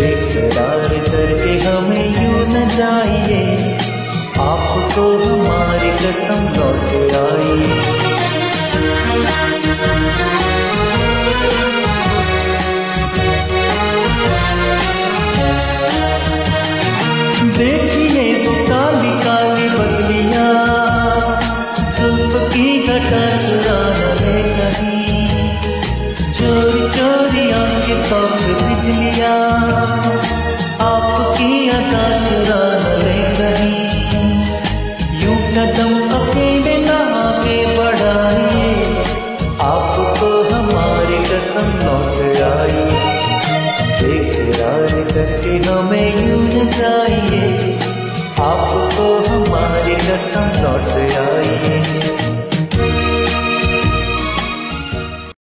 बेकरार करके हमें यूं न जाइए, आपको हमारी कसम लौट आई। देखिए वो काली काली बदलियां, जुल्फ की घटा चुरा न ले कहीं, चोरी चोरी आंखें सौख बिजलियां, आपकी अदा चुरा न ले कहीं। यूं कदम अकेले ना आगे बढ़ाइए, आपको हमारी कसम लौट आई। बेकरार करके हमें यूं न